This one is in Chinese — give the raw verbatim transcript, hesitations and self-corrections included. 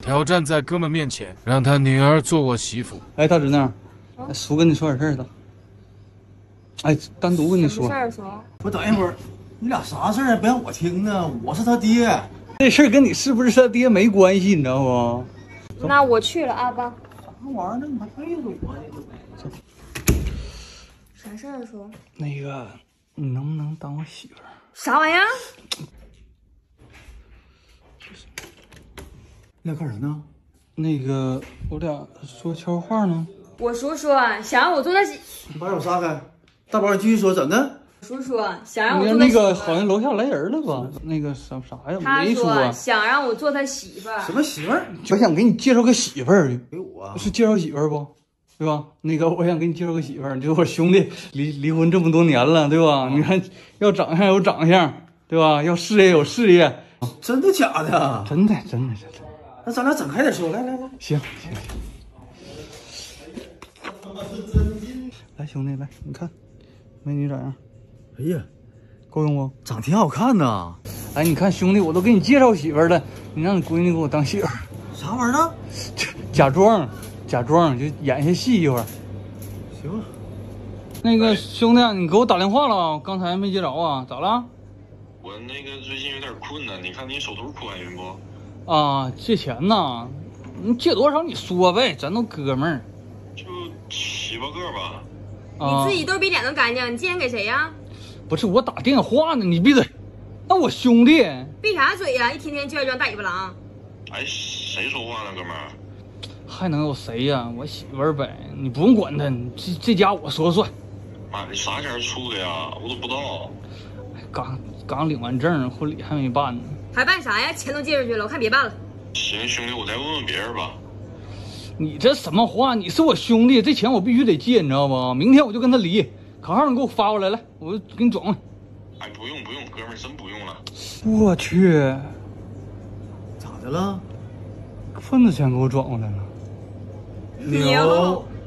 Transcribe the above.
挑战在哥们面前让他女儿做我媳妇。 哎，大侄女，叔跟你说点事儿的。哎，单独跟你说。 事儿说。 我等一会儿，你俩啥事儿啊？别让我听呢，我是他爹。 这事儿跟你是不是他爹没关系，你知道不？ 那我去了，阿爸。 啥玩意儿？那你还背着我呢？ 啥事儿说？ 那个，你能不能当我媳妇儿？ 啥玩意儿？ 你俩干啥呢？ 那个，我俩说悄话呢。 我叔叔想让我做他媳。 你把手撒开，大宝，你继续说，怎的？ 叔叔想让我做他那媳妇。 个好像楼下来人了吧？那个啥啥呀？ 他没说啊。 想让我做他媳妇儿。 什么媳妇儿？ 我想给你介绍个媳妇儿。 给我？ 是介绍媳妇儿不？对吧？那个我想给你介绍个媳妇儿，就是我兄弟离离婚这么多年了，对吧？你看，要长相有长相，对吧？要事业有事业。 真的假的？ 真的，真的，真的。 那咱俩展开点说，来来来， 行行行。来，兄弟，来，你看，美女咋样？ 哎呀， 够用不？ 长挺好看呐。 哎，你看兄弟，我都给你介绍媳妇儿了，你让你闺女给我当媳妇儿。 啥玩意儿呢？ 假装，假装就演一下戏一会儿。 行。 那个兄弟，你给我打电话了，刚才没接着啊？咋了？ 我那个最近有点困难，你看你手头宽裕不？ 啊，借钱呐？你借多少你说呗，咱都哥们儿。 就七八个吧。 啊、 你自己兜比脸都干净，你借钱给谁呀？ 不是我打电话呢，你闭嘴。那我兄弟。 闭啥嘴呀？一天天就爱装大尾巴狼。 哎，谁说话呢，哥们儿？ 还能有谁呀？我媳妇儿呗，你不用管他，这这家我说了算。 妈，你啥前出的呀？我都不知道。 刚刚领完证，婚礼还没办呢。 还办啥呀？钱都借出去了，我看别办了。 行，兄弟，我再问问别人吧。 你这什么话？你是我兄弟，这钱我必须得借，你知道不？明天我就跟他离，卡号你给我发过来，来，我给你转过来。 哎，不用不用，哥们儿真不用了。 我去， 咋的了？ 份子钱给我转过来了。 牛。